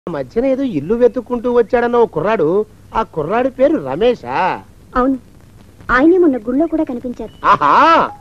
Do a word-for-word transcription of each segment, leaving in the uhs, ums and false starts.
మధ్యన ఏదో ఇల్లు వెతుక్కుంటూ వచ్చాడన్న ఓ కుర్రాడు, ఆ కుర్రాడి పేరు రమేషా? అవును, ఆయనే మొన్న గుళ్ళో కూడా కనిపించారు. ఆహా,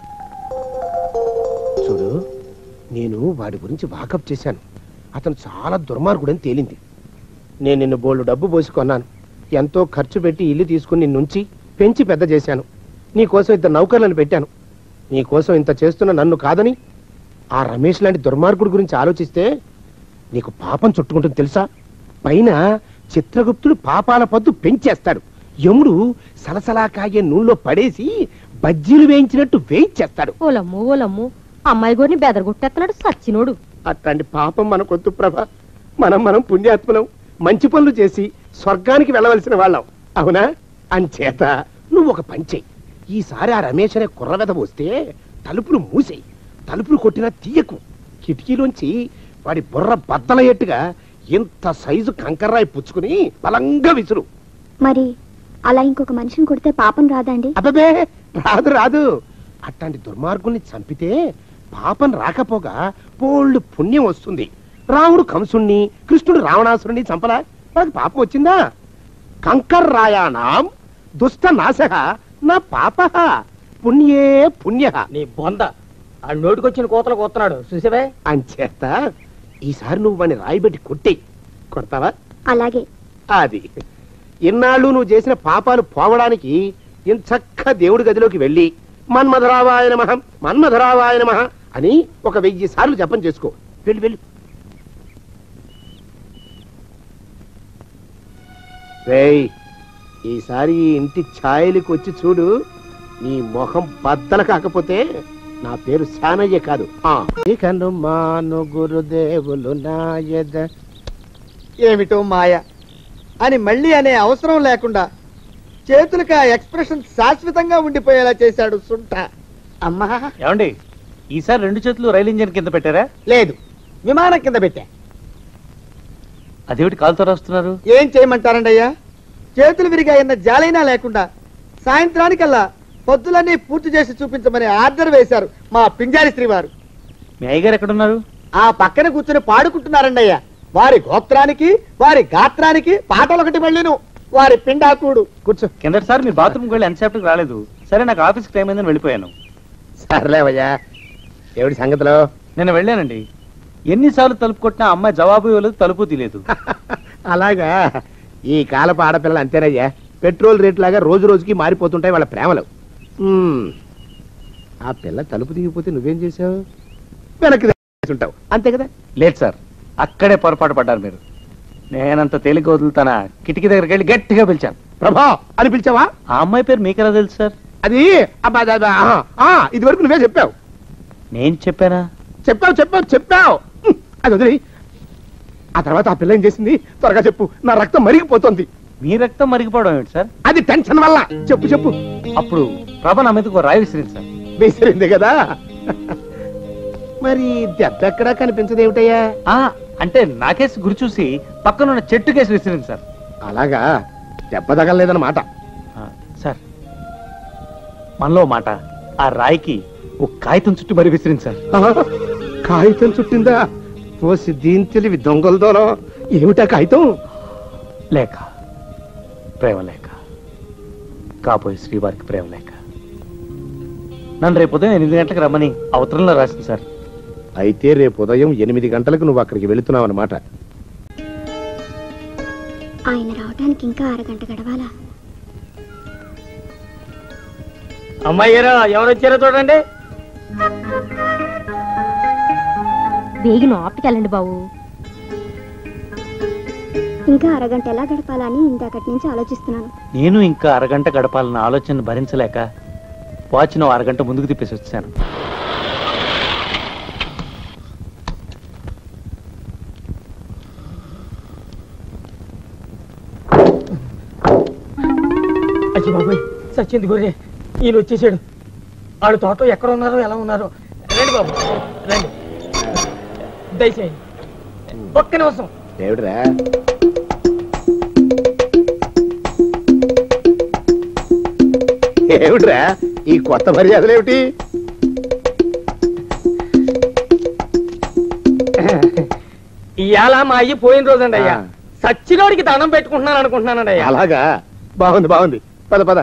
చూడు, నేను వాడి గురించి వాకప్ చేశాను. అతను చాలా దుర్మార్గుడని తేలింది. నేను నిన్ను బోల్డు డబ్బు పోసి కొన్నాను. ఎంతో ఖర్చు పెట్టి ఇల్లు తీసుకుని నిన్నుంచి పెంచి పెద్ద చేశాను. నీకోసం ఇద్దరు నౌకర్లను పెట్టాను. నీకోసం ఇంత చేస్తున్న నన్ను కాదని ఆ రమేష్ లాంటి దుర్మార్గుడి గురించి ఆలోచిస్తే నీకు పాపం చుట్టుకుంటుంది తెలుసా? పైన చిత్రగుప్తుడు పాపాల పద్దు పెంచేస్తాడు. యముడు సలసలా కాగే నూనెలో పడేసి బజ్జీలు వేయించినట్టు వేయించేస్తాడు. ఓలమ్ము ఓలమ్ము, అమ్మాయి గోరిని బెదరగొట్టేస్తున్నాడు సచ్చినోడు. అట్లాంటి పాపం మనకొద్దు ప్రభ. మనం మనం పుణ్యాత్మలం, మంచి పనులు చేసి స్వర్గానికి వెళ్ళవలసిన వాళ్ళం, అవునా? అంచేత నువ్వు ఒక పని చెయ్యి. ఈసారి ఆ రమేష్ అనే కుర్రవెద వస్తే తలుపులు మూసేయి. తలుపులు కొట్టినా తీయకు. కిటికీలోంచి వాడి బుర్ర బద్దలయ్యేట్టుగా ఇంత సైజు కంకర్రాయి పుచ్చుకుని బలంగా విసురు. మరి అలా ఇంకొక మనిషిని కొడితే పాపం రాదండి? అబ్బే, రాదు రాదు. అట్లాంటి దుర్మార్గుల్ని చంపితే పాపం రాకపోగా పోళ్ళు పుణ్యం వస్తుంది. రాముడు కంసుణ్ణి, కృష్ణుడు రావణాసురుణ్ణి చంపలా, వాడికి పాపం వచ్చిందా? కంకర్రాయాణం దుష్ట నాశ నా పాప పుణ్యే పుణ్య. నీ బొంద ఆ నోటికొచ్చిన కోతలు కోస్తున్నాడు చూసావే. అంచేత ఈసారి నువ్వు వాడిని రాయిబెట్టి కొట్టేయి. కొడతావా? అలాగే. అది ఇన్నాళ్ళు నువ్వు చేసిన పాపాలు పోవడానికి ఇంచక్క దేవుడి గదిలోకి వెళ్ళి మన్మధరావాయ నమః మన్మధరావాయ నమః అని ఒక వెయ్యి సార్లు జపం చేసుకో. వెళ్ళి వెళ్ళి రేయ్, ఈసారి ఈ ఇంటి ఛాయలకు వచ్చి చూడు. నీ మొహం బద్దల కాకపోతే నా పేరు శానయ్య కాదు. ఇకను మాను గురుదేవులు నాయద. ఏమిటో మాయ అని మళ్ళీ అనే అవసరం లేకుండా చేతులకు ఆ ఎక్స్ప్రెషన్ శాశ్వతంగా ఉండిపోయేలా చేశాడు సుంఠ. అమ్మా, ఏమండి ఈసారి రెండు చేతులు రైలు ఇంజన్ కింద పెట్టారా? లేదు, విమానం కింద పెట్టా. అదేమిటి కాలుతో రాస్తున్నారు? ఏం చేయమంటారండి అయ్యా? చేతులు విరిగాయన్న జాలైనా లేకుండా సాయంత్రానికల్లా పొద్దులన్నీ పూర్తి చేసి చూపించమని ఆర్డర్ వేశారు మా పింజారి శ్రీ వారు. మీ అయ్యగారు ఎక్కడున్నారు? ఆ పక్కన కూర్చొని పాడుకుంటున్నారండి అయ్యా. వారి గోత్రానికి వారి గాత్రానికి పాటలు ఒకటి మళ్ళీను వారి పిండాకుడు. కూర్చో. కిందటిసారి మీ బాత్రూమ్కి వెళ్ళి ఎంతసేపటికి రాలేదు. సరే, నాకు ఆఫీస్కి టైం అయిందని వెళ్ళిపోయాను. సర్లేవయ్యా, ఏమిటి సంగతిలో? నేను వెళ్ళానండి. ఎన్నిసార్లు తలుపు కొట్టినా అమ్మాయి జవాబు ఇవ్వలేదు, తలుపు తీయలేదు. అలాగా? ఈ కాలపు ఆడపిల్లలు అంతేనయ్యా. పెట్రోల్ రేట్ లాగా రోజు రోజుకి మారిపోతుంటాయి వాళ్ళ ప్రేమలు. ఆ పిల్ల తలుపు దిగిపోతే నువ్వేం చేసావు? వెనక్కి ఉంటావు, అంతే కదా? లేదు సార్, అక్కడే పొరపాటు పడ్డారు మీరు. నేనంత తేలిక వదులుతానా? కిటికీ దగ్గరికి వెళ్ళి గట్టిగా పిలిచాను. ప్రభా అని పిలిచావా? ఆ అమ్మాయి పేరు మీకెలా తెలుసు సార్? అది ఇది వరకు నువ్వే చెప్పావు. నేను చెప్పానా? చెప్పావు చెప్పావు చెప్పావు అది వదిలి. ఆ తర్వాత ఆ పిల్ల ఏం చేసింది? త్వరగా చెప్పు, నా రక్తం మరిగిపోతుంది. మీ రక్తం మరిగిపోవడం ఏమిటి సార్? అది టెన్షన్ వల్ల. చెప్పు చెప్పు. అప్పుడు ప్రభ నా మీదకు రాయి విసిరింది సార్. విసిరింది కదా? మరి దెబ్బ ఎక్కడా కనిపించదు ఏమిటయ్యా? అంటే నాకేసి గురి చూసి పక్కనున్న చెట్టు కేసి విసిరింది సార్. అలాగా? దెబ్బ తగలలేదన్నమాట. సార్, మనలో మాట ఆ రాయికి ఒక కాగితం చుట్టూ మరి విసిరింది సార్. కాగితం చుట్టిందా? పోసి దీని తెలివి దొంగలదోనో. ఏమిటా కాగితం? లేక, ప్రేమ లేక, కాబోయే శ్రీవారికి ప్రేమ లేక. నన్ను రేపు ఉదయం ఎనిమిది గంటలకు రమ్మని అవతరంలో రాసింది సార్. అయితే రేపు ఉదయం ఎనిమిది గంటలకు నువ్వు అక్కడికి వెళుతున్నావు అన్నమాట. ఆయన రావడానికి ఇంకా అరగంట గడవాలా? అమ్మాయి గారు ఎవరు వచ్చారో చూడండి. వేగిన ఆప్టికి వెళ్ళండి బాబు. ఇంకా అరగంట ఎలా గడపాలని ఇందాకటి నుంచి ఆలోచిస్తున్నాను. నేను ఇంకా అరగంట గడపాలన్న ఆలోచన భరించలేక వాచ్ను అరగంట ముందుకు తిప్పేసి వచ్చాను. అచ్చి బాబాయ్, సచ్చింది గొర్రె. ఈయన వచ్చేసాడు. ఆడు తోట ఎక్కడ ఉన్నారో ఎలా ఉన్నారో. రండి బాబు, రండి, దయచేయండి. ఒక్క నిమిషం. ఏమిట్రా? ఏమిట్రా ఈ కొత్త మర్యాదలు ఏమిటి? ఇవాళ మా అయ్యి పోయిన రోజండి అయ్యా సచ్చినోడికి దండం పెట్టుకుంటున్నాను అనుకుంటున్నానండి అయ్యా. అలాగా బాగుంది బాగుంది పద పద.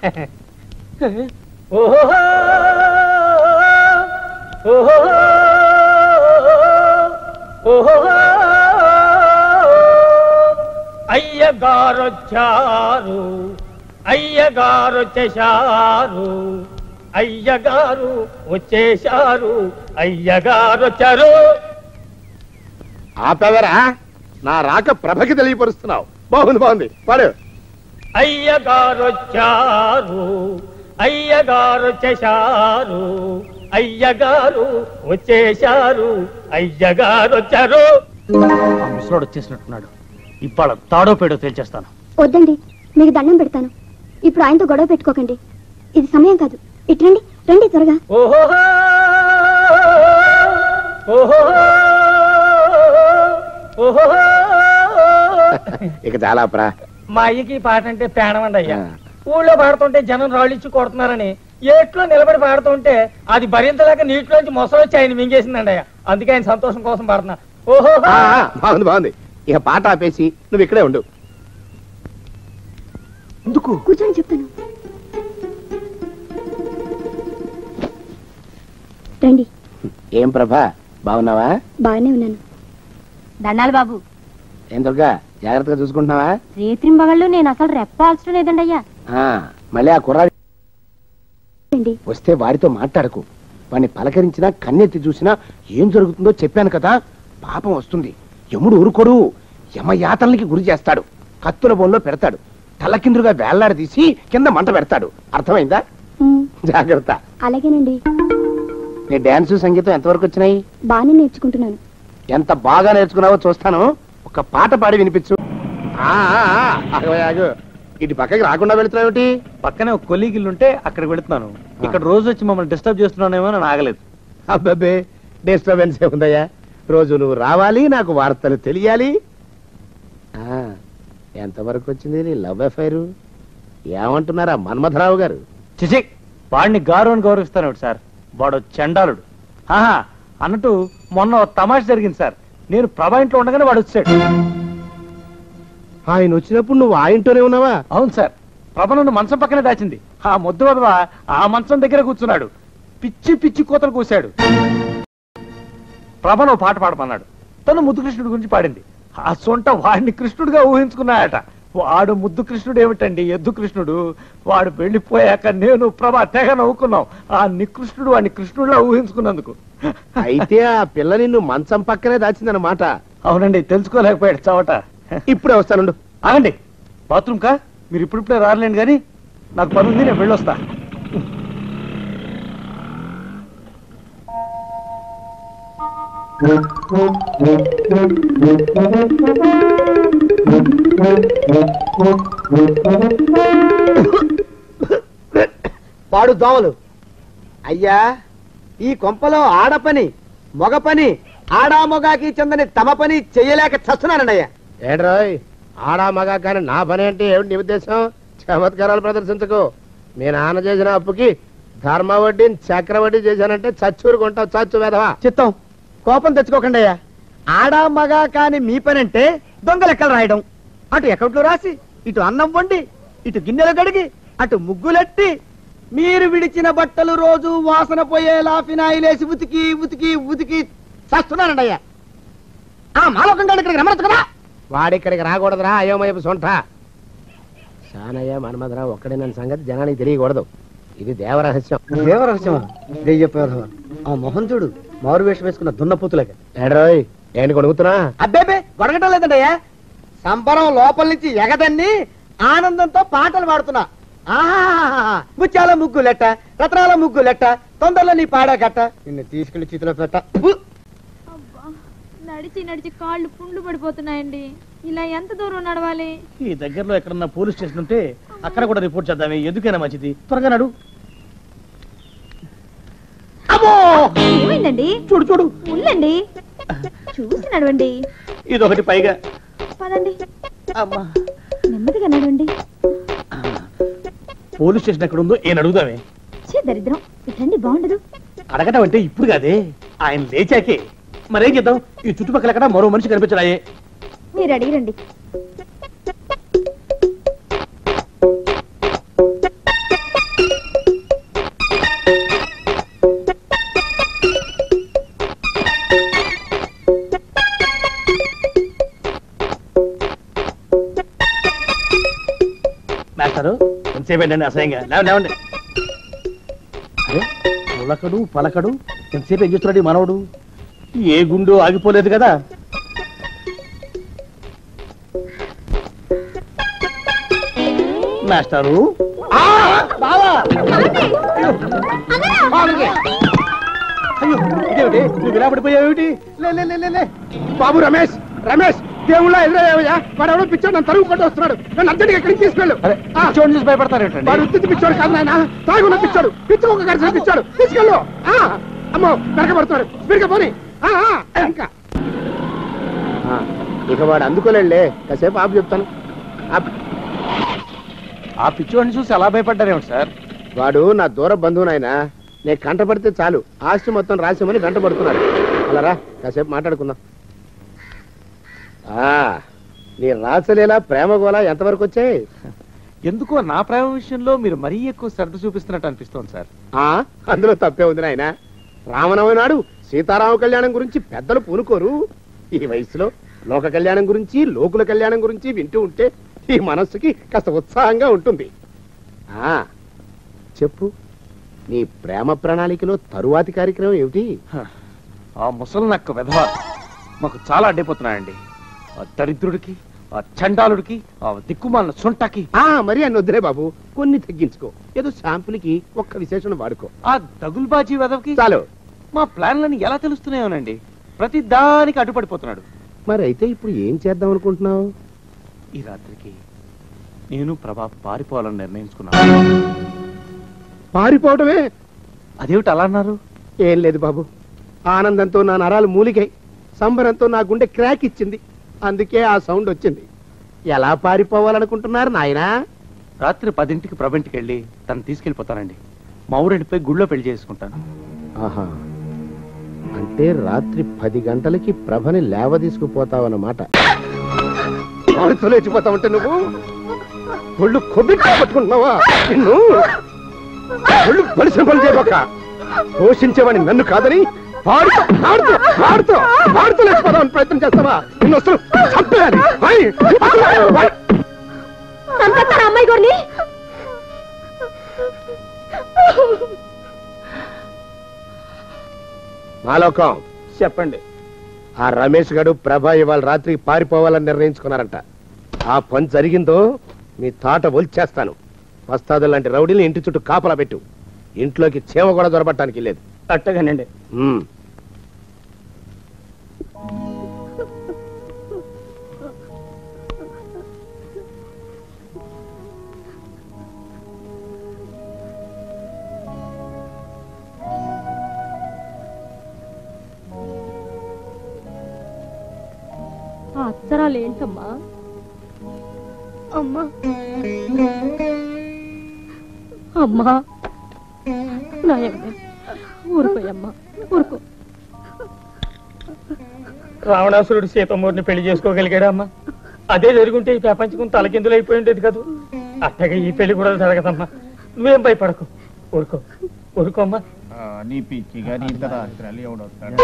ఓహో ఓహో ఓహో అయ్యగారొచ్చారు అయ్యగారు వచ్చేశారు అయ్యగారు వచ్చేశారు అయ్యగారు వచ్చారు. ఆపేవరా నా రాక ప్రభకి తెలియపరుస్తున్నావు. బాగుంది బాగుంది పాడు. అయ్యగారు వచ్చారు అయ్యగారు వచ్చేశారు అయ్యగారు వచ్చేశారు అయ్యగారు వచ్చారు. ఆ ముసలోడు వచ్చేసినట్టున్నాడు. ఇవాళ తాడో పేడో తేల్చేస్తాను. వద్దండి, మీకు దండం పెడతాను. ఇప్పుడు ఆయనతో గొడవ పెట్టుకోకండి, ఇది సమయం కాదు. ఇటు రండి, రండి త్వరగా. ఓహో ఓహో ఓహో ఇక చాలా ప్రా. మా అయ్యకి పాట అంటే పేడమండి అయ్యా. ఊళ్ళో పాడుతుంటే జనం రాళ్ళిచ్చి కొడుతున్నారని ఏట్లో నిలబడి పాడుతుంటే అది భరించలేక నీటిలోంచి మొసలొచ్చి ఆయన మింగేసిందండి అయ్యా. అందుకే ఆయన సంతోషం కోసం పాడుతున్నా. ఓహో బాగుంది బాగుంది. ఇక పాట ఆపేసి నువ్వు ఇక్కడే ఉండు. ఎందుకు? కూర్చొని చెప్తాను. రండి. ఏం ప్రభా బాగున్నావా? బాగానే ఉన్నాను. దండాలి బాబు. ఏం దుర్గా జాగ్రత్తగా చూసుకుంటున్నావా? రేత్రింబగళ్ళు నేను అసలు రెప్పాల్చడం లేదండి అయ్యా. మళ్ళీ ఆ కుర్రాడి రండి. వస్తే వాడితో మాట్లాడకు. వాడిని పలకరించినా కన్నెత్తి చూసినా ఏం జరుగుతుందో చెప్పాను కదా. పాపం వస్తుంది. యముడు ఊరుకోడు. యమయాతనకి గురి చేస్తాడు. కత్తుల బొంలో పెడతాడు. తలకిందులుగా వేళ్లాడదీసి కింద మంట పెడతాడు. అర్థమైందా? ఉమ్, జాగ్రత్త. అలాగేనండి. నీ డాన్స్ సంగీతం ఎంతవరకు వచ్చినాయి? బాగానే నేర్చుకుంటున్నాను. ఎంత బాగా నేర్చుకున్నావో చూస్తాను. ఒక పాట పాడి వినిపించు. ఆ, ఆ, ఆ, ఆగు, ఆగు. ఇటు పక్కకి రాకుండా వెళుతున్నావుటి? పక్కనే ఒక కొలీగిల్లుంటే అక్కడికి వెళుతున్నాను. ఇక్కడ రోజు వచ్చి మమ్మల్ని డిస్టర్బ్ చేస్తున్నానేమో అని ఆగలేదు. అబ్బాబే డిస్టర్బెన్స్ ఏముందయ్యా? రోజు నువ్వు రావాలి, నాకు వార్తలు తెలియాలి. ఆ, ఎంతవరకు వచ్చింది నీ లవ్ అఫైర్? ఏమంటున్నారా మన్మథరావు గారు? చిచి, వాడిని గారు అని గౌరవిస్తాను సార్. వాడు చండాలుడు. ఆహా అన్నట్టు మొన్న ఒక తమాష జరిగింది సార్. నేను ప్రభా ఇంట్లో ఉండగానే వాడు వచ్చాడు. ఆయన వచ్చినప్పుడు నువ్వు ఆ ఇంట్లోనే ఉన్నావా? అవును సార్. ప్రభ నన్ను మంచం పక్కనే దాచింది. ఆ ముద్దు వదవ ఆ మంచం దగ్గర కూర్చున్నాడు. పిచ్చి పిచ్చి కోతలు కూశాడు. ప్రభను ఓ పాట పాడమన్నాడు. తను ముద్దు కృష్ణుడి గురించి పాడింది. ఆ సొంట వాడిని కృష్ణుడిగా ఊహించుకున్నాయట. వాడు ముద్దు కృష్ణుడు ఏమిటండి, ఎద్దు కృష్ణుడు. వాడు వెళ్ళిపోయాక నేను ప్రభ తెగ నవ్వుకున్నాం. ఆ నికృష్ణుడు వాడిని కృష్ణుడిలా ఊహించుకున్నందుకు. అయితే ఆ పిల్ల నిన్ను మంచం పక్కనే దాచిందన్నమాట. అవునండి, తెలుసుకోలేకపోయాడు చవట. ఇప్పుడే వస్తానుండు. ఆగండి, బాత్రూమ్ కా? మీరు ఇప్పుడిప్పుడే రాలేండి కానీ నాకు పని ఉంది, నేను వెళ్ళొస్తా. పాడు దోమలు. అయ్యా, ఈ కొంపలో ఆడపని మొగ పని ఆడా మొగాకి చెందని తమ పని చెయ్యలేక చస్తున్నానండి అయ్యా. ఏడ్రాయ్, ఆడా మగా కానీ నా పని అంటే ఏమిటి నీ ఉద్దేశం? చమత్కారాలు ప్రదర్శించకు. మీ నాన్న చేసిన అప్పుకి ధర్మ వడ్డీని చక్రవడ్డీ చేశానంటే చచ్చూరు కొంటావు. చచ్చు వెధవా. చిత్తం, కోపం తెచ్చుకోకండి అయ్యా. ఆడా మగా కాని మీ పని అంటే దొంగ లెక్కలు రాయడం. అటు అకౌంట్లో రాసి, ఇటు అన్నం వండి, ఇటు గిన్నెలు కడిగి, అటు ముగ్గులెట్టి, మీరు విడిచిన బట్టలు రోజు వాసన పోయేలా ఫినాయిలేసి ఉతికి ఉతికి ఉతికి చస్తున్నానండి అయ్యా. ఆ మాలోకంగా ఇక్కడికి రమ్మనొచ్చు కదా. వాడిక్కడికి రాకూడదురా అయోమయపు సొంట. శానయ్య మన్మధరావు ఒక్కడే నన్ను సంగతి జనానికి తెలియకూడదు. ఇది దేవరహస్యం. దేవరహస్యమా? దెయ్యపేదవా. ఆ మొహం చూడు, మారు వేషం వేసుకున్న దున్నపోతులేక. ఏడ్రోయ్, ఏంటి కొడుకుతున్నా? అబ్బేబే గొడగటం లేదండి అయ్యా. సంబరం లోపల నుంచి ఎగదన్ని ఆనందంతో పాటలు పాడుతున్నా. ఆహా, ముత్యాల ముగ్గు లెట్ట, రత్నాల ముగ్గు లెట్ట, తొందరలో నీ పాడా కట్ట, నిన్ను తీసుకెళ్లి చేతిలో పెట్ట. నడిచి నడిచి కాళ్ళు పుండ్లు పడిపోతున్నాయండి. ఇలా ఎంత దూరం నడవాలి? ఈ దగ్గరలో ఎక్కడన్నా పోలీస్ స్టేషన్ ఉంటే అక్కడ కూడా రిపోర్ట్ చేద్దామే. ఎందుకైనా మంచిది. త్వరగా నడు. ఏమైందండి? చూడు చూడు, ఉండండి, చూసి నడవండి. ఇదొకటి పైగా. పదండి, అమ్మా, నెమ్మదిగా నడవండి. పోలీస్ స్టేషన్ ఎక్కడ ఉందో ఏం అడుగుదామే. చే దరిద్రం, ఇటండి బాగుండదు. అడగటం అంటే ఇప్పుడు కాదే, ఆయన లేచాకే. మరేం చేద్దాం? ఈ చుట్టుపక్కల ఎక్కడ మరో మనిషి కనిపించడాయే. మీరు అడిగిరండి. మాస్టారు ఎంతసేపు ఏంటండి అసహ్యంగా? లేవండి లేవండి. అరే పులకడు పలకడు ఎంతసేపు ఏం చేస్తున్నాడు ఈ మనవడు? ఏ గుండు ఆగిపోలేదు కదా. మాస్టారు అయ్యో ఇదేమిటి నువ్వు ఇలా పడిపోయావేమిటి? లే లే లే, లే లే బాబు రమేష్ రమేష్ దేవుళ్ళ ఎదురయ్యా, వాడు ఎవడో పిచ్చోడు నన్ను తరుగు కొట్టి వస్తున్నాడు. నన్ను అర్జెంట్గా ఎక్కడికి తీసుకెళ్ళు. పిచ్చోడిని చూసి భయపడతారేంటండి? వాడు ఉత్తి పిచ్చోడు కాదు నాయన, తాగున్న పిచ్చోడు, పిచ్చి ఒక గడిచిన పిచ్చోడు. తీసుకెళ్ళు. ఆ, అమ్మో వెనకబడుతున్నాడు. స్పీడ్గా పోనీ. ఆ, ఆ, ఇంకా ఆ, ఇక వాడు అందుకోలేడులే, కాసేపు ఆపు చెప్తాను. ఆపు. ఆ పిచ్చోడిని చూసి ఎలా భయపడ్డారేమిటి సార్? వాడు నా దూర బంధువు నాయన, నేను కంట పడితే చాలు ఆస్తి మొత్తం రాసేమని వెంట పడుతున్నాడు. అలా రా కాసేపు మాట్లాడుకుందాం. ఆ, నీ రాసలేలా ప్రేమ గోళ ఎంతవరకు వచ్చాయి? ఎందుకో నా ప్రేమ విషయంలో మీరు మరీ ఎక్కువ శ్రద్ధ చూపిస్తున్నట్టు అనిపిస్తోంది సార్. ఆ, అందులో తప్పే ఉంది నాయన. రామనవమి నాడు సీతారామ కళ్యాణం గురించి పెద్దలు పూనుకోరు. ఈ వయసులో లోక కళ్యాణం గురించి లోకుల కళ్యాణం గురించి వింటూ ఉంటే ఈ మనస్సుకి కాస్త ఉత్సాహంగా ఉంటుంది. ఆ చెప్పు, నీ ప్రేమ ప్రణాళికలో తరువాతి కార్యక్రమం ఏమిటి? ఆ ముసలి నక్క వెధవ మాకు చాలా అడ్డైపోతున్నాయండి. ఆ దరిద్రుడికి, ఆ చండాలుడికి, ఆ దిక్కుమాలిన సొంటకి. ఆ మరి అన్ని వద్దులే బాబు, కొన్ని తగ్గించుకో. ఏదో శాంపుల్కి ఒక్క విశేషణ వాడుకో. ఆ దగుల్బాజీ వెధవకి చాలు. మా ప్లాన్లని ఎలా తెలుస్తున్నాయోనండి. ప్రతి దానికి అడ్డుపడిపోతున్నాడు. మరి అయితే ఇప్పుడు ఏం చేద్దాం అనుకుంటున్నావు? ఈ రాత్రికి నేను ప్రభా పారిపోవాలని నిర్ణయించుకున్నాను. పారిపోవటమే? అదేమిటి అలా అన్నారు? ఏం లేదు బాబు, ఆనందంతో నా నరాలు మూలిగాయి, సంబరంతో నా గుండె క్రాక్ ఇచ్చింది, అందుకే ఆ సౌండ్ వచ్చింది. ఎలా పారిపోవాలనుకుంటున్నారు నాయనా? రాత్రి పదింటికి ప్రభంటికి వెళ్ళి తను తీసుకెళ్లిపోతానండి. మా ఊరెండిపోయి గుళ్ళో పెళ్లి చేసుకుంటాను. ఆహా, అంటే రాత్రి పది గంటలకి ప్రభని లేవ తీసుకుపోతావన్నమాట. లేచిపోతా ఉంటే నువ్వు ఒళ్ళు కొబ్బిట్టు పట్టుకుంటున్నావా? నిన్ను ఒళ్ళు పరిశ్రమ పని చేయబోక, పోషించేవాడిని నన్ను కాదని పాడుతూ పాడుతూ పాడుతూ పాడుతూ లేచిపోదామని ప్రయత్నం చేస్తావా? నిన్ను అసలు చంపేయాలి. అమ్మాయి గారిని మాలోకం చెప్పండి. ఆ రమేష్ గడు ప్రభ ఇవాళ రాత్రి పారిపోవాలని నిర్ణయించుకున్నారంట. ఆ పని జరిగిందో మీ తాట ఒలిచేస్తాను. వస్తాదు లాంటి రౌడీని ఇంటి చుట్టూ కాపలా పెట్టు. ఇంట్లోకి చేమ కూడా దొరబట్టడానికి లేదు. అట్టగానండి. ఉమ్. అక్షరాలు ఏంటమ్మా? అమ్మా అమ్మా నాయమ్మ, ఊరుకోయమ్మా ఊరుకో. రావణాసురుడు సీతమ్మూరిని పెళ్లి చేసుకోగలిగాడా అమ్మా? అదే జరుగుంటే ఈ ప్రపంచం తలకిందులు అయిపోయి ఉండేది కాదు. అట్టగా ఈ పెళ్లి కూడా జరగదమ్మా. నువ్వేం భయపడకు, ఊరుకో ఊరుకోమ్మా. నీ పిచ్చిగా నీ రాత్రాలు ఎవడొస్తాడు?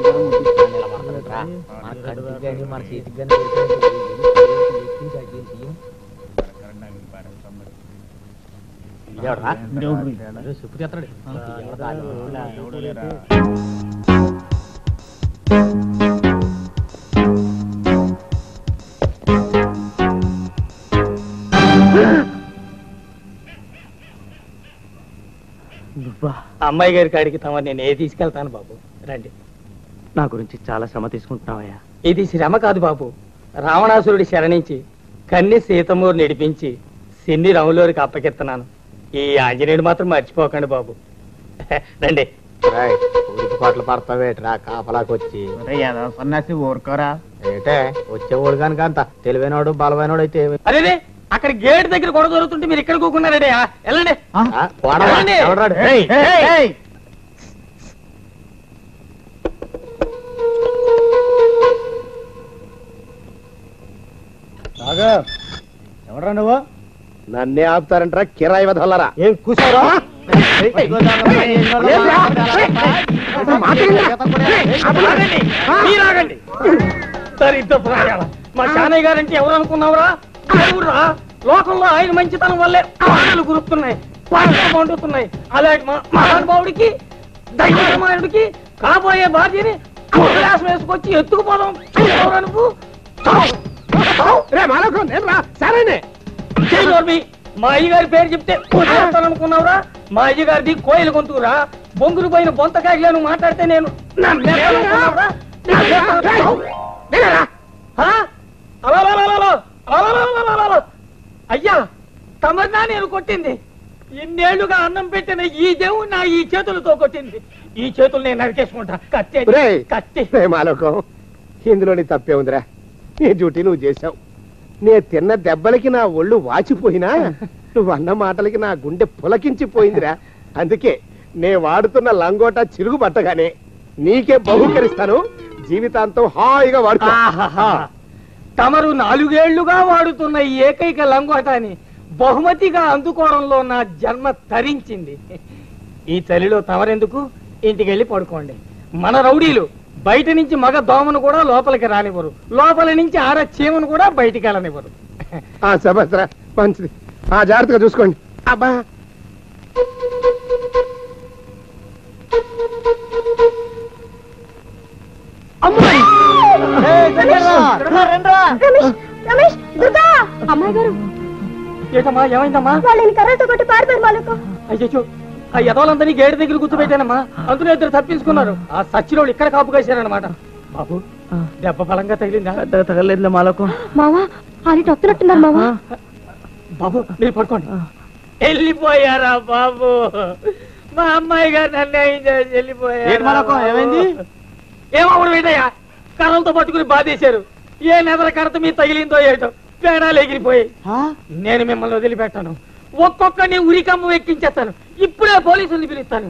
అమ్మాయి గారి కాడికి తమ నేను ఏ తీసుకెళ్తాను బాబు. రండి. నా గురించి చాలా శ్రమ తీసుకుంటున్నావయ్యా. ఇది శ్రమ కాదు బాబు, రావణాసురుడి శరణించి కన్ని సీతమ్మూరు నడిపించి సిన్ని రాములోరికి అప్పకెత్తనాను. ఈ ఆంజనేయుడు మాత్రం మర్చిపోకండి బాబు. రండి. పాటలు పడతావేట్రా కాపలాకొచ్చి? సన్నాసి ఊరుకోరా. ఏటే వచ్చేవాడు కనుక అంత తెలివైనవాడు బలమైనవాడు అయితే అదే అక్కడ గేట్ దగ్గర గొడవ జరుగుతుంటే మీరు ఇక్కడ కూకున్నారండి. వెళ్ళండి. ఎవరా నువ్వు? నన్నే ఆపుతారంటారా కిరాయి వదలరా? ఏం కూసారా? మీరాగండి దరిద్ర ప్రాయాల మా శానయ్య గారంటే ఎవరు అనుకున్నావురా? ఎవరురా? లోకంలో ఆయన మంచితనం వల్లే పాటలు గురుతున్నాయి, పాటలు పండుతున్నాయి. అలాంటి మా మహానుభావుడికి దైవమాయుడికి కాబోయే భార్యని అవకాశం వేసుకొచ్చి ఎత్తుకుపోదాం నువ్వు. మా అయ్యగారి పేరు చెప్తే అనుకున్నావురా? మా అయ్యగారిది కోయిల గొంతురా, బొంగులు పోయిన బొంతకాయలు నువ్వు మాట్లాడితే నేను అయ్యా తమన్నా నేను కొట్టింది. ఇన్నేళ్లుగా అన్నం పెట్టిన ఈ దేవుడు నా ఈ చేతులతో కొట్టింది. ఈ చేతులు నేను నరికేసుకుంటా. కత్తి కత్తి మాలోకం, ఇందులోని తప్పే ఉందిరా. నీ డ్యూటీ నువ్వు చేశావు. నే తిన్న దెబ్బలకి నా ఒళ్ళు వాచిపోయినా నువ్వు అన్న మాటలకి నా గుండె పులకించిపోయిందిరా. అందుకే నే వాడుతున్న లంగోటా చిరుగు పట్టగానే నీకే బహుకరిస్తాను. జీవితాంతం హాయిగా వాడుకో. తమరు నాలుగేళ్లుగా వాడుతున్న ఈ ఏకైక లంగోటాని బహుమతిగా అందుకోవడంలో నా జన్మ తరించింది. ఈ చలిలో తమరెందుకు? ఇంటికి వెళ్ళి పడుకోండి. మన రౌడీలు బయట నుంచి మగ దోమను కూడా లోపలికి రానివ్వరు, లోపల నుంచి ఆర చీమను కూడా బయటికి వెళ్ళనివ్వరు. ఆ సభద్ర మంచిది. ఆ జాగ్రత్తగా చూసుకోండి. అబ్బా అమ్మాయి గారు ఏటమ్మా ఏమైందమ్మా? వాళ్ళని కర్రతో కొట్టి పారిపోయారు మాలకు. అయ్యో ఆ యదవులందరినీ గేటు దగ్గర కూర్చోబెట్టానమ్మా. అందులో ఇద్దరు తప్పించుకున్నారు. ఆ సచ్చినోళ్ళు ఇక్కడ కాపు కాశారనమాట. బాబు దెబ్బ బలంగా తగిలిందా? తగలేదు మాలకు. మావా అని వస్తున్నట్టున్నారు మావా. బాబు మీరు పడుకోండి. వెళ్ళిపోయారా బాబు? మా అమ్మాయి గారు నన్ను వెళ్ళిపోయారు. ఏమైంది? ఏమవుడు ఏంటయ్యా? కర్రలతో పట్టుకుని బాధేశారు. ఏ నెదర కడత మీద తగిలిందో ఏటో పేడాలు ఎగిరిపోయాయి. నేను మిమ్మల్ని వదిలిపెట్టాను. ఒక్కొక్కరిని ఉరికమ్మ ఎక్కించేస్తాను. ఇప్పుడే పోలీసుల్ని పిలుస్తాను.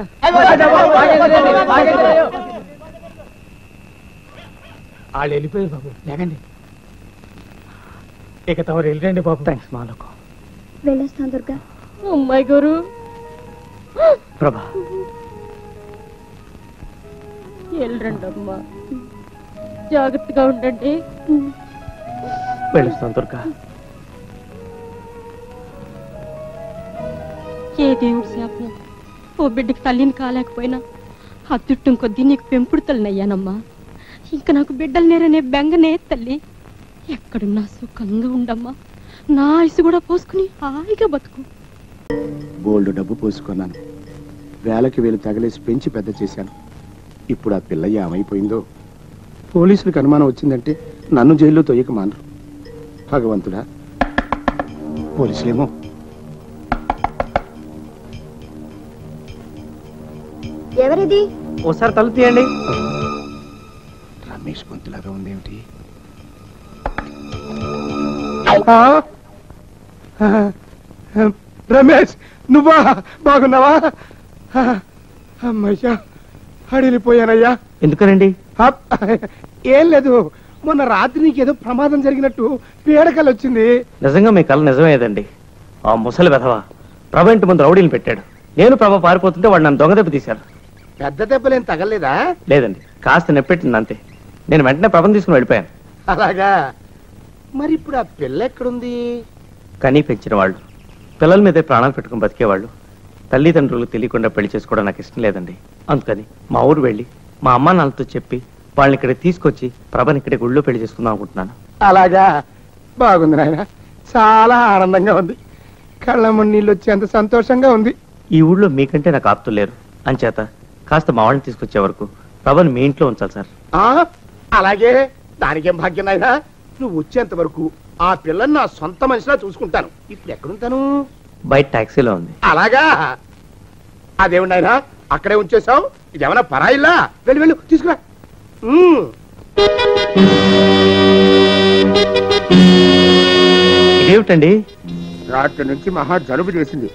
వాళ్ళు వెళ్ళిపోయారు బాబు. లేకండి ఇక తమరు వెళ్ళండి బాబు. థ్యాంక్స్ మాలకు. వెళ్ళొస్తాను దుర్గా. అమ్మాయి గారు ప్రభా వెళ్ళండి అమ్మా, జాగ్రత్తగా ఉండండి. వెళ్ళొస్తాను దుర్గా. ఏ దేవుడి శాపం ఓ బిడ్డకి తల్లిని కాలేకపోయినా అత్తుట్టం కొద్దీ నీకు పెంపుడు తల్లినయ్యానమ్మా. ఇంకా నాకు బిడ్డలు నేరనే బెంగనే తల్లి. ఎక్కడున్నా సుఖంగా ఉండమ్మా. నా ఆయుసు కూడా పోసుకుని హాయిగా బతుకు. బోల్డ్ డబ్బు పోసుకున్నాను. వేలకి వేలు తగలేసి పెంచి పెద్ద చేశాను. ఇప్పుడు ఆ పిల్ల ఏమైపోయిందో. పోలీసులకు అనుమానం వచ్చిందంటే నన్ను జైల్లో తొయ్యక మానరు. భగవంతుడా, పోలీసులేమో. ఎవరిది? ఓసారి తలుపు తీయండి. రమేష్ గొంతులాగా ఉందేమిటి? రమేష్ నువ్వా? బాగున్నావా? అమ్మయ్యా అడిలిపోయానయ్యా. ఎందుకనండి? ఏం లేదు, మొన్న రాత్రి నీకేదో ప్రమాదం జరిగినట్టు పీడకలు వచ్చింది. నిజంగా మీ కళ నిజమేదండి. ఆ ముసలి వెధవ ప్రభ ఇంటి ముందు రౌడీని పెట్టాడు. నేను ప్రభ పారిపోతుంటే వాడు నన్ను దొంగ దెబ్బ తీశారు. పెద్ద దెబ్బలేం తగలేదా? లేదండి, కాస్త నెప్పెట్టింది అంతే. నేను వెంటనే ప్రభను తీసుకుని వెళ్ళిపోయాను. అలాగా? మరి ఇప్పుడు ఆ పిల్ల ఎక్కడుంది? కనీ పెంచిన వాళ్ళు, పిల్లల మీదే ప్రాణాలు పెట్టుకుని బతికేవాళ్ళు తల్లిదండ్రులకు తెలియకుండా పెళ్లి చేసుకోవడం నాకు ఇష్టం లేదండి. అందుకని మా ఊరు వెళ్ళి మా అమ్మా నాన్నతో చెప్పి వాళ్ళని ఇక్కడ తీసుకొచ్చి ప్రభని ఇక్కడ గుళ్ళో పెళ్లి చేసుకుందాం అనుకుంటున్నాను. అలాగా? బాగుంది నాయన, చాలా ఆనందంగా ఉంది. కళ్ళమ్మ నీళ్ళు వచ్చేంత సంతోషంగా ఉంది. ఈ ఊళ్ళో మీకంటే నాకు ఆప్తులు లేరు. అంచేత కాస్త మా వాళ్ళని తీసుకొచ్చే వరకు ప్రభని మీ ఇంట్లో ఉంచాలి సార్. అలాగే, దానికేం భాగ్యం నాయన. నువ్వు వచ్చేంత వరకు ఆ పిల్లని నా సొంత మనిషిలా చూసుకుంటాను. ఇప్పుడు ఎక్కడుంటాను? బయట టాక్సీలో ఉంది. అలాగా? అదేమిటి నాయన అక్కడే ఉంచేసావు? ఇదేమన్నా పరాయిల్లా? వెళ్ళి వెళ్ళు తీసుకురా. ఇదేమిటండి? రాత్రి నుంచి మహా జలుబు చేసింది.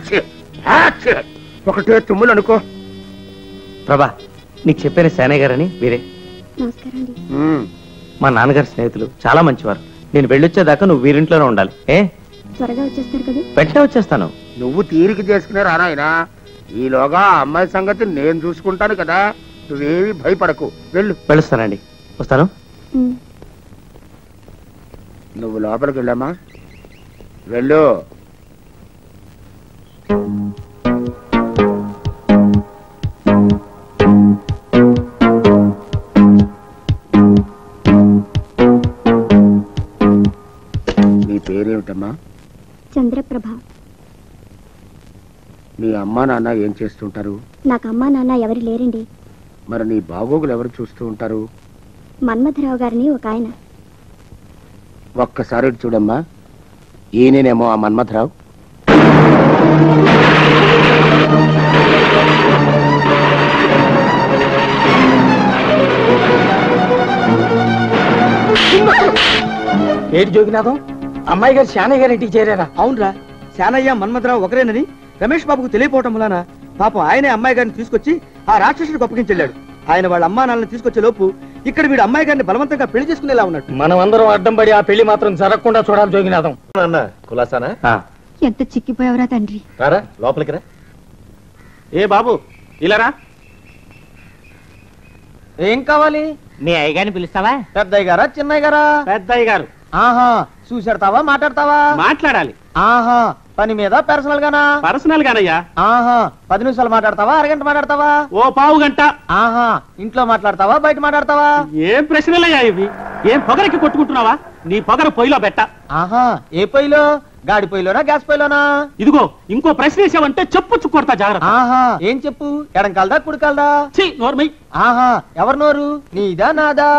ఒకటే తుమ్ములు అనుకో. ప్రభా, నీకు చెప్పాను సేనయ్య గారని వీరే. నమస్కారం అండి. మా నాన్నగారి స్నేహితులు, చాలా మంచివారు. నేను వెళ్ళొచ్చేదాకా నువ్వు వీరింట్లోనే ఉండాలి. ఏ త్వరగా వచ్చేస్తారు కదా? వెంటనే వచ్చేస్తాను. నువ్వు తీరిక చేసుకునే రానాయనా, ఈలోగా ఆ అమ్మాయి సంగతి నేను చూసుకుంటాను కదా, నువ్వేమి భయపడకు. వెళ్ళు. వెళ్ళొస్తానండి, వస్తాను. నువ్వు లోపలికి వెళ్ళామా, వెళ్ళు. నీ పేరేమిటమ్మా? చంద్రప్రభ. మీ అమ్మా నాన్న ఏం చేస్తుంటారు? నాకు అమ్మా నాన్న ఎవరు లేరండి. మరి నీ బాగోగులు ఎవరు చూస్తూ ఉంటారు? మన్మథరావు గారిని ఒక ఆయన. ఒక్కసారి చూడమ్మా, ఈయనేనేమో ఆ మన్మథరావు. ఏంటి జోగినాథం, అమ్మాయి గారు శానయ్య గారి ఇంటికి చేరారా? అవునరా, శానయ్య మన్మథరావు ఒకరేనని రమేష్ బాబుకు తెలియపోవటం వలన పాపం ఆయనే అమ్మాయి గారిని తీసుకొచ్చి ఆ రాక్షసుడికి అప్పగించెళ్ళాడు. ఆయన వాళ్ళ అమ్మా నాన్నని తీసుకొచ్చే లోపు ఇక్కడ వీడు అమ్మాయి గారిని బలవంతంగా పెళ్లి చేసుకునేలా ఉన్నట్టు. మనం అందరం అడ్డం పడి ఆ పెళ్లి మాత్రం జరగకుండా చూడాలి జోగినాథం. కులాసానా? ఎంత చిక్కిపోయావరా తండ్రి. రారా లోపలికి రా. ఏ బాబు ఇలారా. ఏం కావాలి? మీ అయ్యగారిని పిలుస్తావా? పెద్దయ్య గారా చిన్నయ్య గారా? పెద్దయ్య గారు. ఆహా, చూసాడతావా మాట్లాడతావా? మాట్లాడాలి. ఆహా, పని మీద పర్సనల్ గానా? పర్సనల్ గానయ్యా. ఆహా, పది నిమిషాలు మాట్లాడతావా అరగంట మాట్లాడతావా? ఓ పావు గంట. ఆహా, ఇంట్లో మాట్లాడతావా బయట మాట్లాడతావా? ఏం ప్రశ్నలయ్యా ఇవి? ఏం పొగరికి కొట్టుకుంటున్నావా? నీ పొగర పొయ్యిలో పెట్ట. ఆహా, ఏ పొయ్యిలో? గాడి పొయ్యిలోనా గ్యాస్ పొయ్యిలోనా? ఇదిగో ఇంకో ప్రశ్న వేసావంటే చెప్పొచ్చు కొడతా జాగ్రత్త. ఆహా, ఏం చెప్పు? ఎడం కాలదా కుడి కాలదా? ఛీ, నోర్మై. ఆహా, ఎవరు నోరు? నీదా నాదా?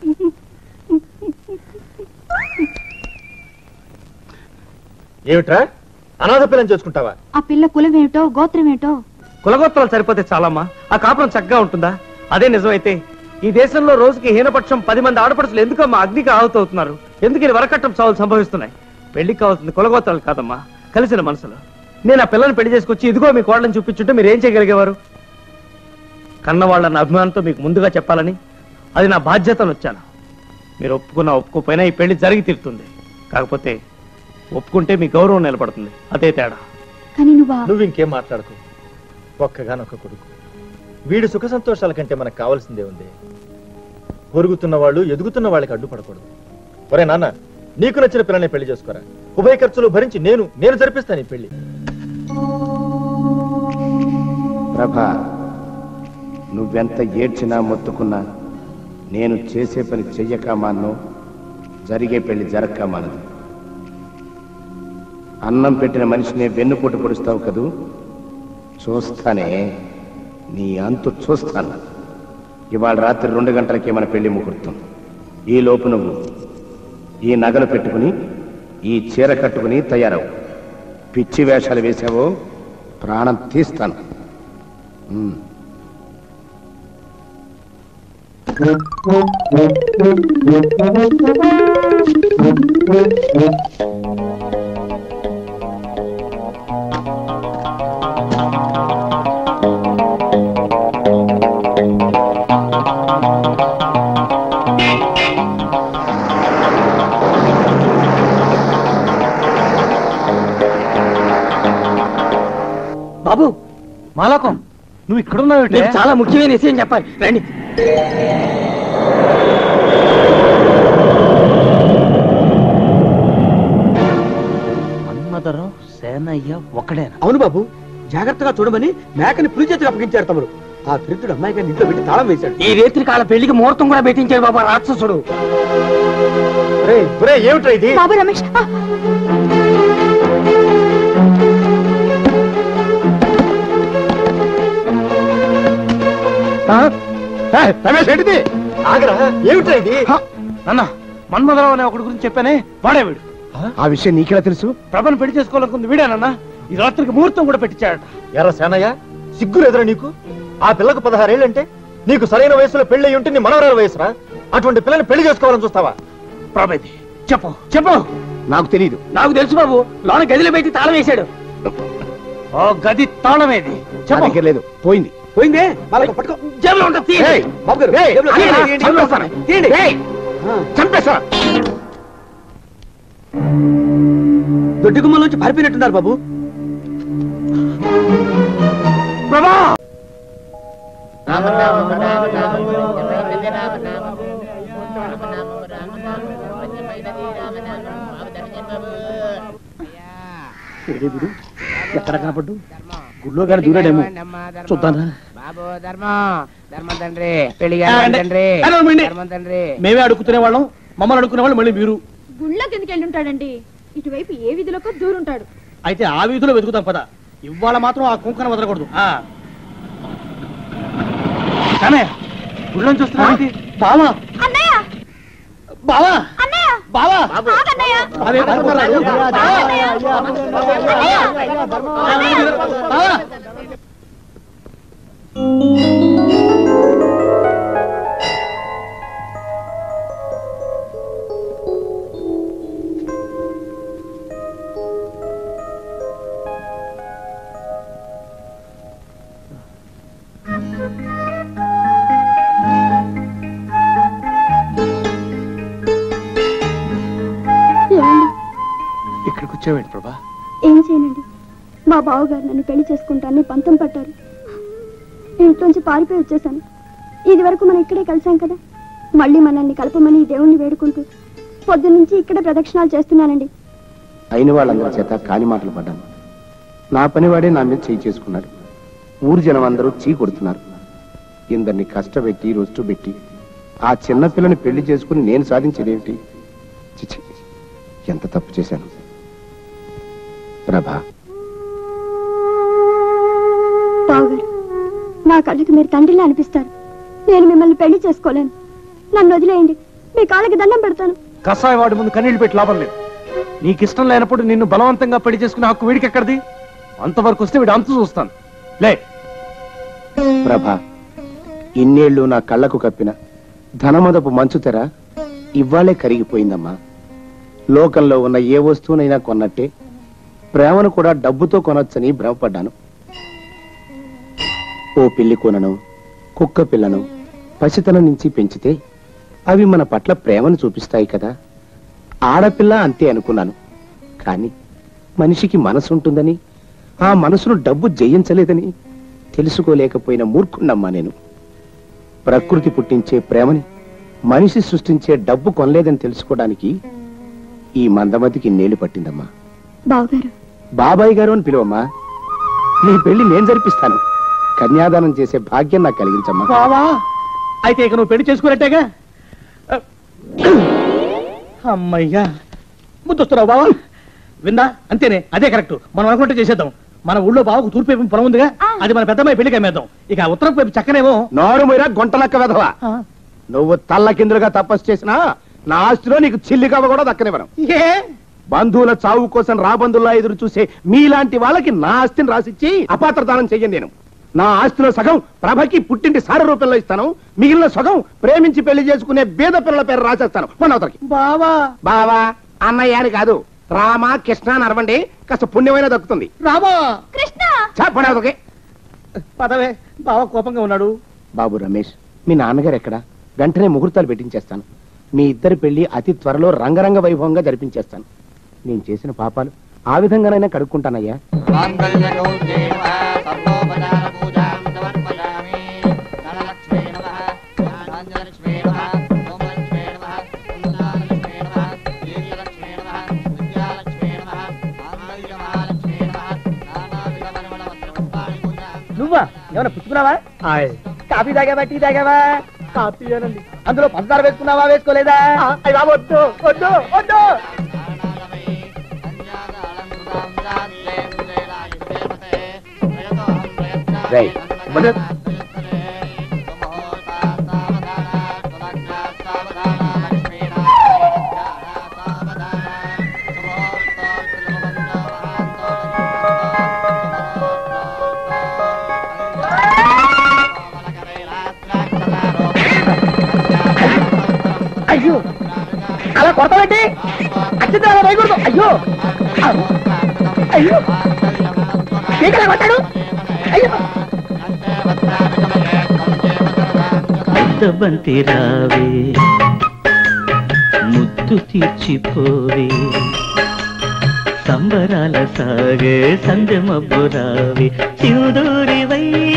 ఏమిట్రా అనాథ పిల్లని చేసుకుంటావా? ఆ పిల్ల కులం ఏమిటో గోత్రం ఏమిటో? కులగోత్రాలు సరిపోతే చాలమ్మా, ఆ కాపురం చక్కగా ఉంటుందా? అదే నిజమైతే ఈ దేశంలో రోజుకి హీనపక్షం పది మంది ఆడపడుచులు ఎందుకమ్మా అగ్నికి ఆహుతవుతున్నారు? ఎందుకు ఇది వరకట్టం చావులు సంభవిస్తున్నాయి? పెళ్లికి కావాల్సింది కులగోత్రాలు కాదమ్మా, కలిసిన మనసులు. నేను ఆ పిల్లని పెళ్లి చేసుకొచ్చి ఇదిగో మీ కోళ్ళని చూపించుంటే మీరు ఏం చేయగలిగేవారు? కన్నవాళ్ళన్న అభిమానంతో మీకు ముందుగా చెప్పాలని, అది నా బాధ్యతను వచ్చాను. మీరు ఒప్పుకున్నా ఒప్పుకోపోయినా ఈ పెళ్లి జరిగి తీరుతుంది. కాకపోతే ఒప్పుకుంటే మీ గౌరవం నిలబడుతుంది, అదే తేడా. నువ్వు ఇంకేం మాట్లాడకు. ఒక్కగానొక్క కొడుకు, వీడి సుఖ సంతోషాల కంటే మనకు కావాల్సిందే ఉంది. పొరుగుతున్న వాళ్ళు ఎదుగుతున్న వాళ్ళకి అడ్డుపడకూడదు. ఒరే నాన్న, నీకు నచ్చిన పిల్లని పెళ్లి చేసుకోరా. ఉభయ ఖర్చులు భరించి నేను నేను జరిపిస్తాను ఈ పెళ్లి. ప్రభా, నువ్వెంత ఏడ్చినా మొత్తుకున్నా నేను చేసే పని చెయ్యక మాను, జరిగే పెళ్లి జరక్క మానదు. అన్నం పెట్టిన మనిషినే వెన్నుపోటు పొడుస్తావు కదూ, చూస్తానే నీ అంతు చూస్తాను. ఇవాళ రాత్రి రెండు గంటలకే మన పెళ్లి ముహూర్తం. ఈ లోపు నువ్వు ఈ నగలు పెట్టుకుని ఈ చీర కట్టుకుని తయారవు. పిచ్చి వేషాలు వేసావో ప్రాణం తీస్తాను. బాబు మాలకం, నువ్వు ఇక్కడున్నావు. చాలా ముఖ్యమైన విషయం చెప్పాలి, రండి. మన్మథరావు సేనయ్య ఒకడేనా? అవును బాబు, జాగ్రత్తగా చూడమని మేకని పులి చేతికి అప్పగించారు తమరు. ఆ త్రిత్తుడు అమ్మాయి గారిని ఇంట్లో పెట్టి తాళం వేశాడు. ఈ రేత్రి కాల పెళ్లికి ముహూర్తం కూడా పెట్టించాడు బాబా రాక్షసుడు. ఏమిట్రా ఇది? బాబు రమేష్, రమేష్ ఏంటిది? ఆగరా, ఏమిట్రా ఇది? అన్న మన్మథరావు అనే ఒకటి గురించి చెప్పానే, వాడే వీడు. ఆ విషయం నీకెలా తెలుసు? ప్రభను పెళ్లి చేసుకోవాలనుకుంది వీడేనన్నా. ఈ రాత్రికి ముహూర్తం కూడా పెట్టించాడట. ఎర్ర సేనయ్య, సిగ్గులు ఎదురా నీకు? ఆ పిల్లకు పదహారేళ్ళంటే నీకు సరైన వయసులో పెళ్లి అయి ఉంటే నీ మనవరాల వయసురా. అటువంటి పిల్లని పెళ్లి చేసుకోవాలని చూస్తావా? ప్రభేది చెప్పు చెప్పు. నాకు తెలియదు. నాకు తెలుసు బాబు, లోన గదిలో పెట్టి తాళం వేశాడు. ఓ గది తాళమేది చెప్పు. లేదు, పోయింది. పోయిందే, వాళ్ళకు పట్టుకో. జేబులో ఉంటుంది, తీయండి. ఏయ్, బాబు గారు, ఏయ్, జేబులో అయ్యా, తీయండి, చంపేస్తాను. తీయండి. ఏయ్, చంపేస్తా. దొడ్డి గుమ్మలోంచి పారిపోయినట్టున్నారు బాబు. ప్రభా ఎక్కడ కనపడ్డు? గుళ్ళో గారు దూరాడేమో, చూద్దానా? మేమే అడుగుతునే వాళ్ళం, మమ్మల్ని అడుక్కునే వాళ్ళు మళ్ళీ మీరు. గుళ్ళో కిందకి వెళ్ళి ఉంటాడండి, ఇటువైపు ఏ వీధిలోకి దూరుంటాడు. అయితే ఆ వీధిలో వెతుకుతాం పద. ఇవాళ మాత్రం ఆ కుంకన వదలకూడదు. గుళ్ళని చూస్తున్నా బావా, బావా, బావా, ఇక్కడికి వచ్చావేంటి ప్రభా? ఏం చేయనండి, మా బావగారు నన్ను పెళ్లి చేసుకుంటానని పంతం పట్టారు. ఇంట్లోంచి పారిపోయి వచ్చేసాను. ఇది వరకు మనం ఇక్కడే కలిసాం కదా, మళ్ళీ మనల్ని కలపమని దేవుణ్ణి వేడుకుంటూ పొద్దున్నుంచి ఇక్కడే ప్రదక్షిణాలు చేస్తున్నానండి. అయిన వాళ్ళందరి చేత కాని మాటలు పడ్డాను. నా పనివాడే నా మీద చేయి చేసుకున్నాడు. ఊరు జనం అందరూ చీ కొడుతున్నారు. ఇందరిని కష్టపెట్టి రొస్టు పెట్టి ఆ చిన్నపిల్లని పెళ్లి చేసుకుని నేను సాధించేదేమిటి? చిచి, ఎంత తప్పు చేశాను. ప్రభా, బావగారు, నా కళ్ళకి మీరు తండ్రిలా అనిపిస్తారు. నేను మిమ్మల్ని పెళ్లి చేసుకోలేను. నన్ను వదిలేయండి, మీ కాళ్ళకి దండం పెడతాను. కసాయి వాడి ముందు కన్నీళ్లు పెట్టి లాభం లేదు. నీకు ఇష్టం లేనప్పుడు నిన్ను బలవంతంగా పెళ్లి చేసుకునే హక్కు వీడికి ఎక్కడిది? అంతవరకు వస్తే వీడు అంతు చూస్తాను. లే ప్రభా, ఇన్నేళ్లు నా కళ్ళకు కప్పిన ధనమదపు మంచు తెర ఇవ్వాలే కరిగిపోయిందమ్మా. లోకంలో ఉన్న ఏ వస్తువునైనా కొన్నట్టే ప్రేమను కూడా డబ్బుతో కొనొచ్చని భ్రమపడ్డాను. ఓ పిల్లి కొనను, కుక్క పిల్లను పసితనం నుంచి పెంచితే అవి మన పట్ల ప్రేమను చూపిస్తాయి కదా. ఆడపిల్ల అంతే అనుకున్నాను. కానీ మనిషికి మనసు ఉంటుందని, ఆ మనసును డబ్బు జయించలేదని తెలుసుకోలేకపోయిన మూర్ఖున్నమ్మా నేను. ప్రకృతి పుట్టించే ప్రేమని మనిషి సృష్టించే డబ్బు కొనలేదని తెలుసుకోవడానికి ఈ మందమతికి నేలు పట్టిందమ్మా. బావగారు, బాబాయ్ గారు అని పిలువమ్మా. నీ పెళ్లి నేను జరిపిస్తాను. కన్యాదానం చేసే భాగ్యం నాకు కలిగించమ్మా. బావా, అయితే ఇక నువ్వు పెళ్లి చేసుకున్నట్టేగా? అమ్మయ్యా, ముద్దొస్తున్నావు బావా. విందా, అంతేనే, అదే కరెక్ట్. మనం అనుకుంటే చేసేద్దాం. మన ఊళ్ళో బావకు తూర్పు వైపు పొలం ఉందిగా, అది మన పెద్దమ్మాయి పెళ్లికి అమ్మేద్దాం. ఇక ఉత్తరం వైపు చక్కనేమో. నోరు మీరా గొంటలక్క వెధవా. నువ్వు తల్ల కిందులుగా తపస్సు చేసినా నా ఆస్తిలో నీకు చిల్లికవ్వ కూడా దక్కనివ్వను. బంధువుల చావు కోసం రాబంధుల్లా ఎదురు చూసే మీలాంటి వాళ్ళకి నా ఆస్తిని రాసిచ్చి అపాత్రదానం చెయ్యను నేను. నా ఆస్తిలో సగం ప్రభకి పుట్టింటి సార రూపంలో ఇస్తాను, మిగిలిన సగం ప్రేమించి పెళ్లి చేసుకునే బీద పిల్లల పేరు రాసేస్తాను. మనవతలకి బావా బావా అన్నయ్య అని కాదు, రామ కృష్ణ నరవండి, కాస్త పుణ్యమైన దక్కుతుంది. రామా కృష్ణ, చెప్పనవతలకి పదవే. బావా కోపంగా ఉన్నాడు. బాబు రమేష్, మీ నాన్నగారు ఎక్కడా? వెంటనే ముహూర్తాలు పెట్టించేస్తాను. మీ ఇద్దరి పెళ్లి అతి త్వరలో రంగరంగ వైభవంగా జరిపించేస్తాను. నేను చేసిన పాపాలు ఆ విధంగానైనా కడుక్కుంటానయ్యా. నువ్వా ఏమైనా పుచ్చుకున్నావా? కాఫీ తాగావా, టీ తాగావా? కాఫీ అనండి. అందులో పంచదార వేసుకున్నావా, వేసుకోలేదా? వద్దు వద్దు వద్దు. అయ్యో, అలా కొడతానండి. అచ్చింది అలా వేయకూడదు. అయ్యో అయ్యో, పీకలా కొట్టాడు. అయ్యో, బంతి రావే ముద్దు లోటు తీర్చిపోవే సంబరాల సాగే సంధ్య మబ్బురావి సింధూరివై